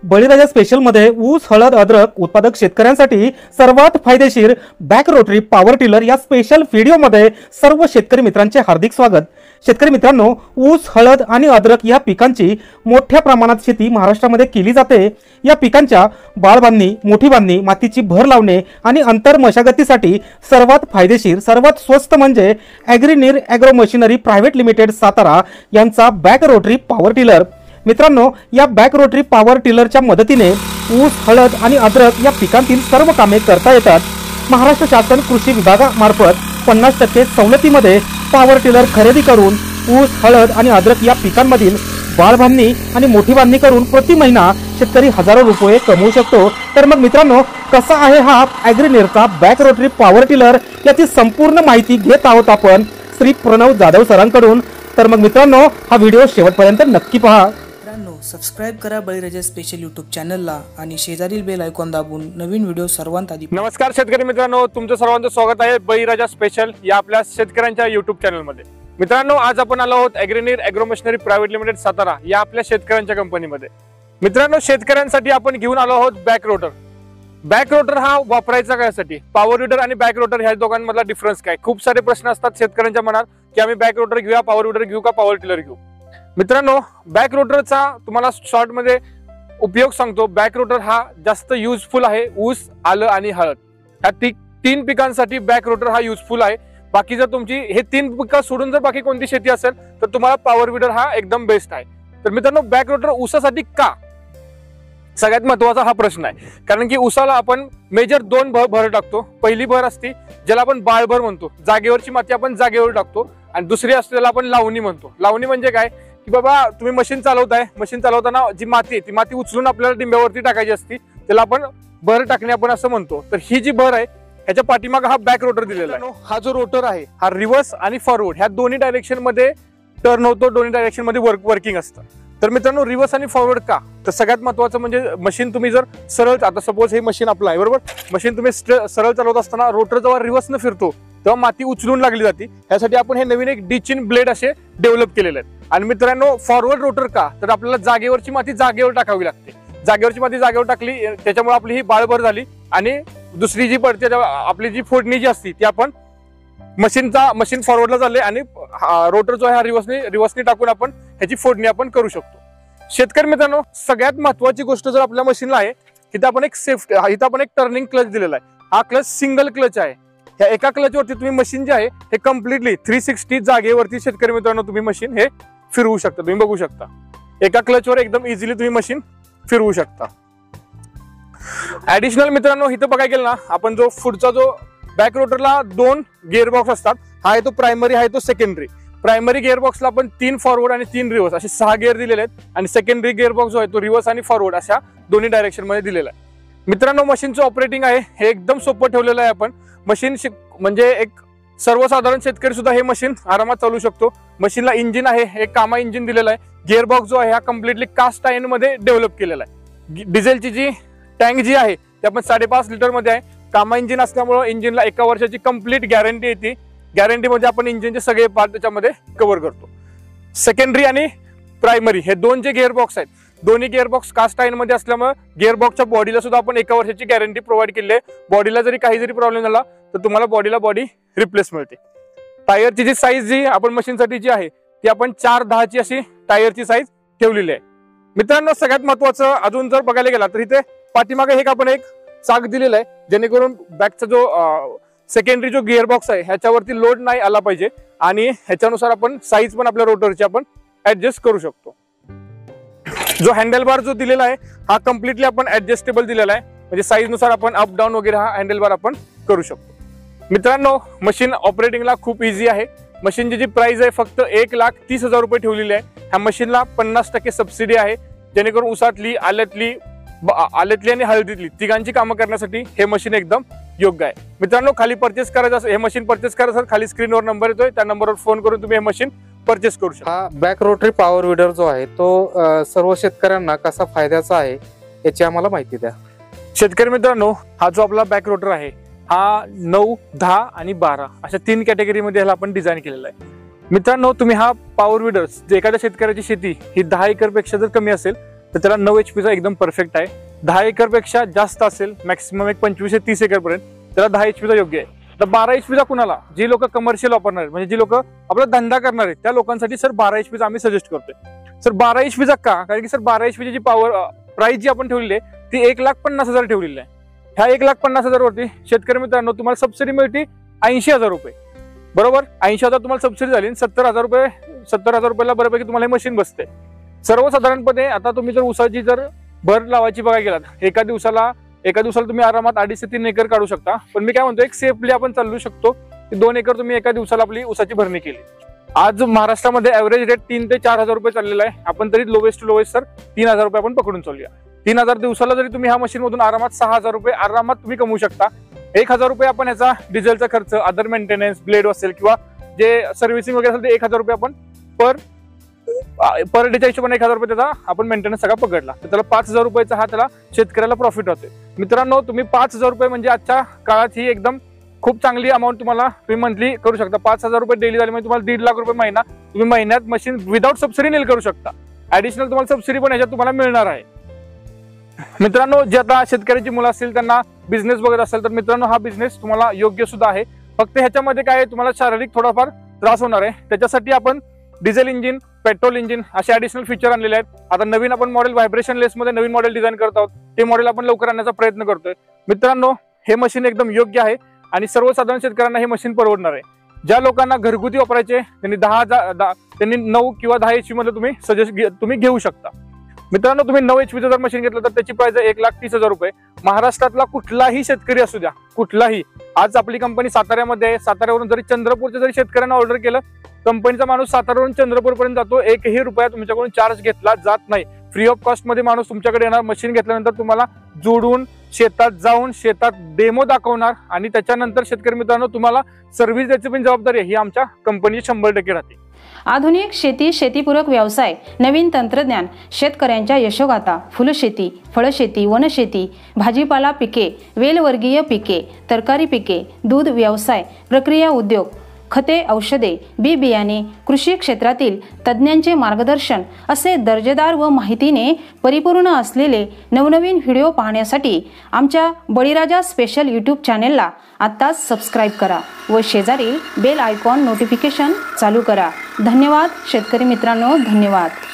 बळीराजा special मध्ये ऊस हळद अद्रक उत्पादक शेतकऱ्यांसाठी सर्वात फायदेशीर बॅक रोटरी पॉवर टिलर या स्पेशल व्हिडिओमध्ये सर्व शेतकरी मित्रांचे हार्दिक स्वागत। शेतकरी मित्रांनो, ऊस हळद आणि अद्रक या पिकांची मोठ्या प्रमाणात शेती महाराष्ट्रामध्ये केली जाते। या पिकांच्या बाळ बांधणी, मोठी बांधणी, मातीची भर लावणे आणि अंतर मशागतीसाठी सर्वात फायदेशीर सर्वात स्वस्त म्हणजे Agrineer agro machinery private limited Satara यांचा बॅक रोटरी पॉवर टिलर। मित्रांनो, या बॅक रोटरी पॉवर टिलरच्या मदतीने ऊस हळद आणि अद्रक या पिकांतील सर्व कामे करता येतात। महाराष्ट्र शासन कृषी विभागामार्फत 50% सवलतीमध्ये पॉवर टिलर खरेदी करून ऊस हळद आणि अद्रक या पिकांमधील बाळ बांधणी आणि मोठी बांधणी करून प्रति महिना शेतकरी हजारो रुपये कमवू शकतो। तर मग मित्रांनो, कसा आहे हा ॲग्रीनीरचा बॅक रोटरी पॉवर टिलर याची संपूर्ण माहिती घेत आहोत आपण श्री प्रणव जाधव सरांकडून। तर मग मित्रांनो, हा व्हिडिओ शेवटपर्यंत नक्की पहा। सबस्क्राइब करा बळीराजा स्पेशल यूट्यूब चॅनलला आणि शेजारील बेल आयकॉन दाबून नवीन व्हिडिओ सर्वांत आधी। नमस्कार शेतकरी मित्रांनो, तुमचं सर्वांचं स्वागत आहे बळीराजा स्पेशल या आपल्या शेतकऱ्यांच्या यूट्यूब चॅनलमध्ये। मित्रांनो, आज आपण आलो आहोत Agrineer agro machinery private limited Satara या आपल्या शेतकऱ्यांच्या कंपनीमध्ये। मित्रांनो, शेतकऱ्यांसाठी आपण घेऊन आलो आहोत बॅक रोटर। बॅक रोटर हा वापरायचा कशासाठी, पॉवर विडर आणि बॅक रोटर ह्या दोघांमधला डिफरन्स काय? खूप सारे प्रश्न असतात शेतकऱ्यांच्या मनात की आम्ही बॅक रोटर घेऊया, पॉवर विडर घेऊ का पॉवर टिलर घेऊ। मित्रांनो, बॅक रोटरचा तुम्हाला शॉर्ट मध्ये उपयोग सांगतो। बॅक रोटर हा जास्त युजफुल आहे ऊस, आलं आणि हळद ह्या तीन पिकांसाठी बॅक रोटर हा युजफुल आहे। बाकी जर तुमची हे तीन पिकं सोडून जर बाकी कोणती शेती असेल तर तुम्हाला पॉवर विडर हा एकदम बेस्ट आहे। तर मित्रांनो, बॅक रोटर ऊसासाठी का, सगळ्यात महत्वाचा हा प्रश्न आहे। कारण की ऊसाला आपण मेजर दोन भर टाकतो। पहिली भर असते ज्याला आपण बाळभर म्हणतो, जागेवरची माती आपण जागेवर टाकतो, आणि दुसरी असते त्याला आपण लावणी म्हणतो। लावणी म्हणजे काय की बाबा तुम्ही मशीन चालवताय, मशीन चालवताना जी माती आहे ती माती उचलून आपल्याला डिंब्यावरती टाकायची असती, त्याला आपण भर टाकणे आपण असं म्हणतो। तर ही जी भर आहे ह्याच्या पाठीमागे हा बॅक रोटर दिलेला आहे। हा जो रोटर आहे हा रिव्हर्स आणि फॉरवर्ड ह्या दोन्ही डायरेक्शन मध्ये टर्न होतो, दोन्ही डायरेक्शन मध्ये वर्किंग असतं। तर मित्रांनो, रिव्हर्स आणि फॉरवर्ड का, तर सगळ्यात महत्वाचं म्हणजे मशीन तुम्ही जर सरळ, आता सपोज हे मशीन आपलं आहे बरोबर, मशीन तुम्ही सरळ चालवत असताना रोटर जेव्हा रिव्हर्सनं फिरतो तेव्हा माती उचलून लागली जाते। यासाठी आपण हे नवीन एक डिचिन ब्लेड असे डेव्हलप केलेले आहेत। आणि मित्रांनो, फॉरवर्ड रोटर का, तर आपल्याला जागेवरची माती जागेवर टाकावी लागते। जागेवरची माती जागेवर टाकली त्याच्यामुळे आपली ही बाळभर झाली, आणि दुसरी जी पडते आपली जी फोडणी जी असते ती आपण मशीन फॉरवर्डला चालले आणि रोटर जो आहे हा रिव्हर्सनी टाकून आपण ह्याची फोडणी आपण करू शकतो। शेतकरी मित्रांनो, सगळ्यात महत्वाची गोष्ट जर आपल्या मशीनला आहे की आपण एक सेफ्टी, इथं आपण एक टर्निंग क्लच दिलेला आहे। हा क्लच सिंगल क्लच आहे। ह्या एका क्लच वरती तुम्ही मशीन जे आहे हे कम्प्लिटली 360 जागेवरती शेतकरी मित्रांनो तुम्ही मशीन हे फिरवू शकता। तुम्ही बघू शकता एका क्लच वर एकदम इझिली तुम्ही मशीन फिरवू शकता। ऍडिशनल मित्रांनो, इथं बघायला गेलं ना, आपण जो पुढचा जो बॅक रोटरला 2 गिअर बॉक्स असतात, हा आहे तो प्रायमरी, आहे तो सेकंडरी। प्रायमरी गिअर बॉक्सला आपण 3 फॉरवर्ड आणि 3 रिव्हर्स असे 6 गिअर दिलेले आहेत, आणि सेकंडरी गिअर बॉक्स जो आहे तो रिव्हर्स आणि फॉरवर्ड अशा दोन्ही डायरेक्शन मध्ये दिलेला आहे। मित्रांनो, मशीनचं ऑपरेटिंग आहे हे एकदम सोपं ठेवलेलं आहे आपण। मशीन म्हणजे एक सर्वसाधारण शेतकरी सुद्धा हे मशीन आरामात चालू शकतो। मशीनला इंजिन आहे, एक कामा इंजिन दिलेला आहे। गिअर बॉक्स जो आहे हा कम्प्लिटली कास्ट आयर्न मध्ये डेव्हलप केलेला आहे। डिझेलची जी टँक जी आहे ती आपण 5.5 लिटर मध्ये आहे। कामा इंजिन असल्यामुळे इंजिनला 1 वर्षाची कंप्लीट गॅरंटी येते। गॅरंटी मध्ये आपण इंजिनचे सगळे पार्ट त्याच्यामध्ये कव्हर करतो। सेकंडरी आणि प्रायमरी हे दोन जे गिअर बॉक्स आहेत, दोन्ही गिअर बॉक्स कास्ट आयर्न मध्ये असल्यामुळे गिअर बॉक्सच्या बॉडीला सुद्धा आपण 1 वर्षाची गॅरंटी प्रोव्हाइड केली आहे। बॉडीला जरी काही जरी प्रॉब्लेम झाला तर तुम्हाला बॉडी रिप्लेस मिळते। टायरची जी साईज जी आपण मशीनसाठी जी आहे ती आपण 4-10 ची अशी टायरची साईज ठेवलेली आहे। मित्रांनो, सगळ्यात महत्वाचं अजून जर बघायला गेला तर इथे पाठीमागे हे आपण एक चाक दिलेलं आहे, जेणेकरून बॅकचा जो सेकंडरी जो गिअर बॉक्स आहे ह्याच्यावरती लोड नाही आला पाहिजे, आणि ह्याच्यानुसार आपण साईज पण आपल्या रोटरची आपण ऍडजस्ट करू शकतो। जो हँडल बार जो दिलेला आहे हा कम्प्लिटली आपण ऍडजस्टेबल दिलेला आहे, म्हणजे साईज नुसार आपण अप डाऊन वगैरे हा हँडल बार आपण करू शकतो। मित्रांनो, मशीन ऑपरेटिंगला खूप इझी आहे। मशीनची जी प्राइस आहे फक्त 1,30,000 रुपये ठेवलेली आहे। ह्या मशीनला 50% सबसिडी आहे, जेणेकरून ऊसातली, आल्यातली आणि हळदीतली तिघांची कामं करण्यासाठी हे मशीन एकदम योग्य आहे। मित्रांनो, खाली परचेस करायचं असेल, हे मशीन परचेस करायचं असेल, खाली स्क्रीनवर नंबर येतोय, त्या नंबरवर फोन करून तुम्ही हे मशीन परचेस करू शकता। हा बॅक रोटरी पॉवर विडर जो आहे तो सर्व शेतकऱ्यांना कसा फायद्याचा आहे याची आम्हाला माहिती द्या। शेतकरी मित्रांनो, हा जो आपला बॅक रोटर आहे हा 9, 10 आणि 12 अशा 3 कॅटेगरीमध्ये ह्याला आपण डिझाईन केलेला आहे। मित्रांनो, तुम्ही हा पॉवर विडर, जे एखाद्या शेतकऱ्याची शेती ही 10 एकरपेक्षा जर कमी असेल तर त्याला 9 HP चा एकदम परफेक्ट आहे. 10 एकरपेक्षा जास्त असेल, मॅक्सिमम एक 25 ते 30 एकरपर्यंत, त्याला 10 HP चा योग्य आहे. तर 12 HP चा कुणाला, जी लोक कमर्शियल वापरणार आहेत, म्हणजे जी लोक आपला धंदा करणार आहेत, त्या लोकांसाठी सर 12 HP चा आम्ही सजेस्ट करतोय. सर 12 HP चा का, कारण की सर 12 HP ची जी पॉवर प्राइस जी आपण ठेवलेली आहे ती 1,50,000 ठेवलेली आहे. ह्या 1,50,000 वरती शेतकरी मित्रांनो तुम्हाला सबसिडी मिळते 80,000 रुपये. बरोबर, 80,000 तुम्हाला सबसिडी झाली, 70,000 रुपयाला बऱ्यापैकी तुम्हाला हे मशीन बसते. सर्वसाधारणपणे आता तुम्ही जर ऊसाची जर भर लावायची बघा गेलात, एका दिवसाला तुम्ही आरामात 2.5 ते 3 एकर काढू शकता. पण मी काय म्हणतो, एक सेफली आपण चालू शकतो की 2 एकर तुम्ही एका दिवसाला आपली ऊसाची भरणी केली. आज महाराष्ट्रामध्ये ऍव्हरेज रेट 3 ते 4,000 रुपये चाललेला आहे. आपण तरी लोवेस्ट टू लोवेस्ट सर 3,000 रुपये आपण पकडून चालूया. 3,000 दिवसाला जरी तुम्ही ह्या मशीन मधून आरामात 6,000 रुपये आरामात तुम्ही कमवू शकता. 1,000 रुपये आपण याचा डिझेलचा खर्च, अदर मेंटेनन्स, ब्लेड असेल किंवा जे सर्व्हिसिंग वगैरे असेल ते 1,000 रुपये आपण पर डेच्या हिशोबाने 1,000 रुपये त्याचा आपण मेंटेनन्स सगळा पकडला, तर त्याला 5,000 रुपयाचा हा त्याला शेतकऱ्याला प्रॉफिट होतोय. मित्रांनो, तुम्ही 5,000 रुपये म्हणजे आजच्या काळात ही एकदम खूप चांगली अमाऊंट तुम्ही मंथली करू शकता. 5,000 रुपये डेली झाले म्हणजे तुम्हाला 1.5 लाख रुपये महिना तुम्ही महिन्यात मशीन विदाउट सबसिडी नील करू शकता. ऍडिशनल तुम्हाला सबसिडी पण याच्यात तुम्हाला मिळणार आहे. मित्रांनो, जे आता शेतकऱ्याची मुलं असतील त्यांना बिझनेस बघत असेल तर मित्रांनो हा बिझनेस तुम्हाला योग्य सुद्धा आहे. फक्त ह्याच्यामध्ये काय आहे, तुम्हाला शारीरिक थोडाफार त्रास होणार आहे. त्याच्यासाठी आपण डिझेल इंजिन, पेट्रोल इंजिन असे ऍडिशनल फीचर आणलेले आहेत. आता नवीन आपण मॉडेल व्हायब्रेशन लेस मध्ये नवीन मॉडेल डिझाइन करत आहोत. ते मॉडेल आपण लवकर आणण्याचा प्रयत्न करतोय. मित्रांनो, हे मशीन एकदम योग्य आहे आणि सर्वसाधारण शेतकऱ्यांना हे मशीन परवडणार आहे. ज्या लोकांना घरगुती वापरायचे त्यांनी 9 किंवा 10 HP मध्ये तुम्ही घेऊ शकता. मित्रांनो, तुम्ही 9 HP जर मशीन घेतलं तर त्याची प्राइस आहे 1,30,000 रुपये. महाराष्ट्रातला कुठलाही शेतकरी असू द्या, कुठलाही, आज आपली कंपनी साताऱ्यामध्ये आहे. साताऱ्यावरून जरी चंद्रपूरच्या जरी शेतकऱ्यांना ऑर्डर केलं, कंपनीचा माणूस साताऱ्यावरून चंद्रपूर पर्यंत जातो. 1ही रुपया तुमच्याकडून चार्ज घेतला जात नाही. फ्री ऑफ कॉस्ट मध्ये माणूस तुमच्याकडे येणार, मशीन घेतल्यानंतर तुम्हाला जोडून शेतात जाऊन शेतात डेमो दाखवणार आणि त्याच्यानंतर शेतकरी मित्रांनो तुम्हाला सर्व्हिस द्यायची पण जबाबदारी ही आमच्या कंपनीची 100% राहते. आधुनिक शेती, शेतीपूरक व्यवसाय, नवीन तंत्रज्ञान, शेतकऱ्यांच्या यशोगाथा, फुलशेती, फळशेती, वनशेती, भाजीपाला पिके, वेलवर्गीय पिके, तरकारी पिके, दूध व्यवसाय, प्रक्रिया उद्योग, खते, औषधे, बी बियाणे, कृषी क्षेत्रातील तज्ज्ञांचे मार्गदर्शन असे दर्जेदार व माहितीने परिपूर्ण असलेले नवनवीन व्हिडिओ पाहण्यासाठी आमच्या बळीराजा स्पेशल यूट्यूब चॅनेलला आत्ताच सबस्क्राईब करा व शेजारील बेल आयकॉन नोटिफिकेशन चालू करा. धन्यवाद शेतकरी मित्रांनो, धन्यवाद.